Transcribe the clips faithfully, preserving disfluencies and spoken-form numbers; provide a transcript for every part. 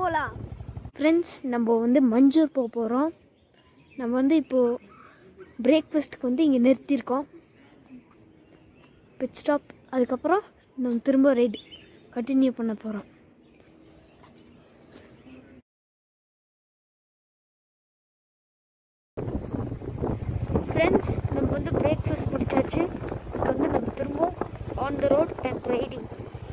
போகலாம். ஃப்ரெண்ட்ஸ், நம்ம வந்து மஞ்சூர் போக போகிறோம். நம்ம வந்து இப்போது பிரேக்ஃபாஸ்ட்டுக்கு வந்து இங்கே நிறுத்தியிருக்கோம். Bit stop. அதுக்கப்புறம் நம்ம திரும்ப ரைடு கண்டினியூ பண்ண போகிறோம். ஃப்ரெண்ட்ஸ், நம்ம வந்து பிரேக்ஃபாஸ்ட் முடிச்சாச்சு. இப்போ வந்து நம்ம திரும்ப on the road and riding.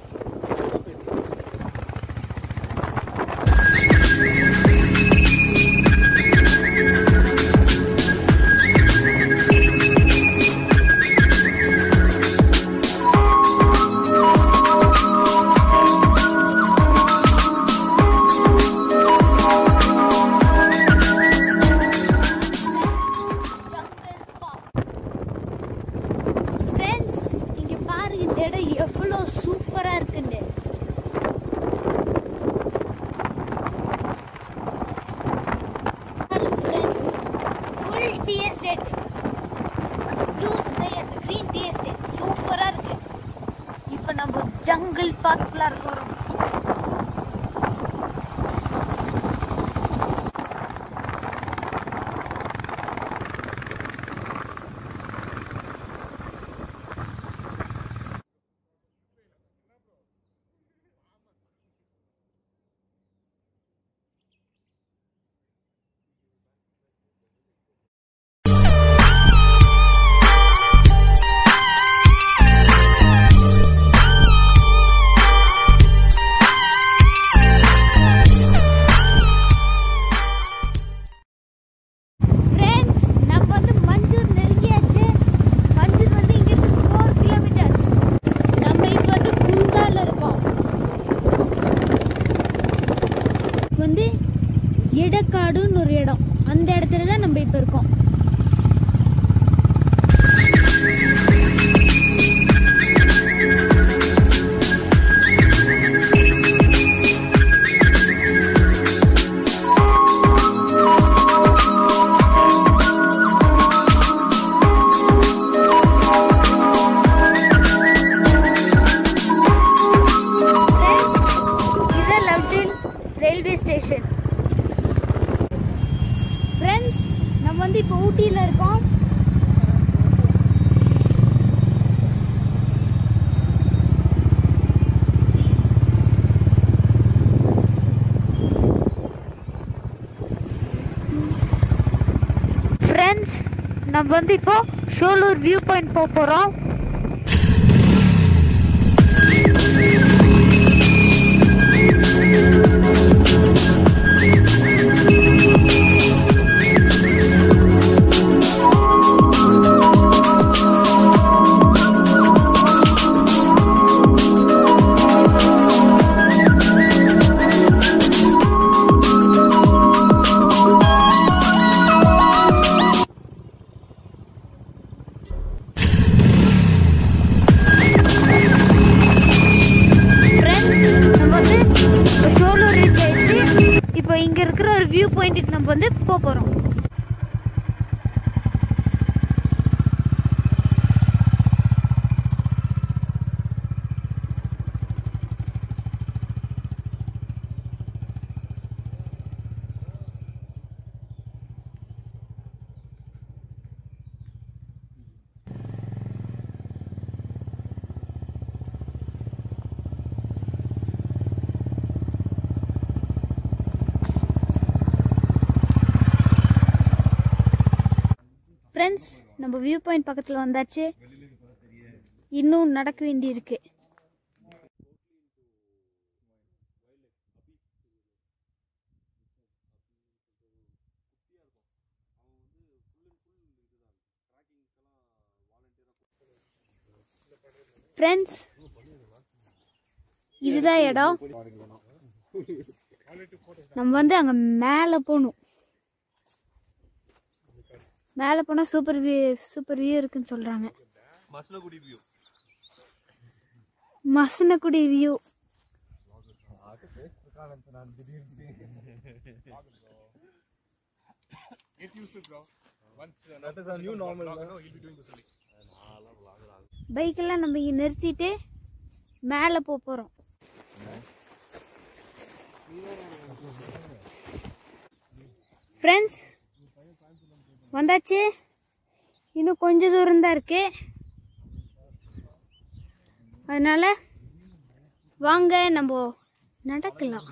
Jungle பார்க்குள்ள இருக்கோம். வந்து எடக்காடுன்னு ஒரு இடம், அந்த இடத்துல தான் நம்ம இப்போ இருக்கோம். Railway station. ஃப்ரெண்ட்ஸ், நம்ம வந்து இப்போ ஊட்டியில் இருக்கோம். ஃப்ரெண்ட்ஸ், நம்ம வந்து இப்போ ஷோலூர் வியூ பாயிண்ட் போக போகிறோம். இப்போ இங்க இருக்கிற ஒரு வியூ பாயிண்ட்டுக்கு நம்ம வந்து போக போறோம். ஃப்ரெண்ட்ஸ், நம்ம வியூ பாயிண்ட் பக்கத்தில் வந்தாச்சு. இன்னும் நடக்க வேண்டி இருக்கு. ஃப்ரெண்ட்ஸ், இதுதான் இடம். நம்ம வந்து அங்கே மேலே போகணும். மேலே போனால் சூப்பர் வியூ சூப்பர் வியூ இருக்குன்னு சொல்கிறாங்க. மசனகுடி வியூ மசனகுடி வியூ பைக்கெல்லாம் நம்ம இங்கே நிறுத்திட்டு மேலே போக போகிறோம். ஃப்ரெண்ட்ஸ் வந்தாச்சு. இன்னும் கொஞ்ச தூரம் தான் இருக்கு. அதனால வாங்க நம்ம நடக்கலாம்.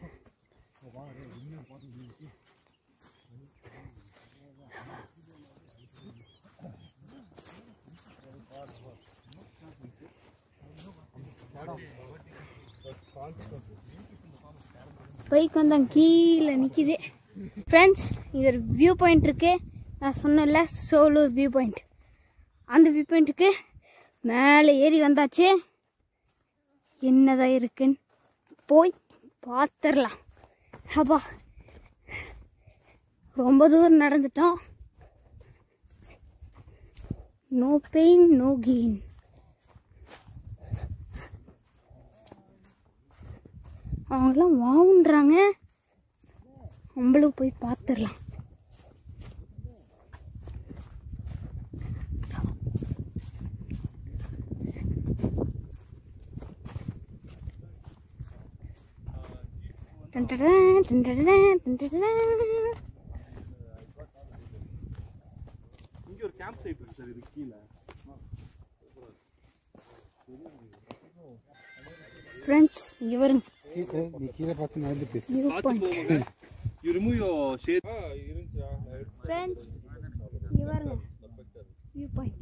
பைக் வந்து அங்கே கீழே நிற்கிது. ஃப்ரெண்ட்ஸ் இங்கே ஒரு வியூ பாயிண்ட் இருக்கு. நான் சொன்னேன்ல சோலூர் வியூ பாயிண்ட். அந்த வியூ பாயிண்ட்டுக்கு மேலே ஏறி வந்தாச்சு. என்னதான் இருக்குன்னு போய் பார்த்துடலாம். அப்பா ரொம்ப தூரம் நடந்துட்டோம். No pain no gain. அவங்களாம் வாவுன்றாங்க. நம்மளும் போய் பார்த்துடலாம். இங்க ஒரு கேம்ப் சைட் இருக்கு சார். இது கீழ ஃப்ரெண்ட்ஸ் இங்க வருங்க. நீ கீழ பார்த்து நடந்து பேசு. பாத்து போங்க. You remove your shade. ஆ இருந்துச்சா. ஃப்ரெண்ட்ஸ் இங்க வருங்க. View point.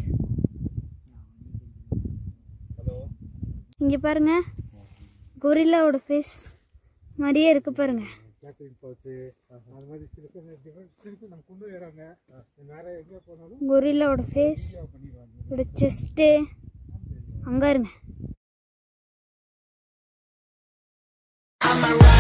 ஹலோ. இங்க பாருங்க. கொரில்லாவோட ஃபேஸ் மாதிரியே இருக்கு பாருங்க. கொரில்லாவோட ஃபேஸ், செஸ்ட் அங்க இருங்க.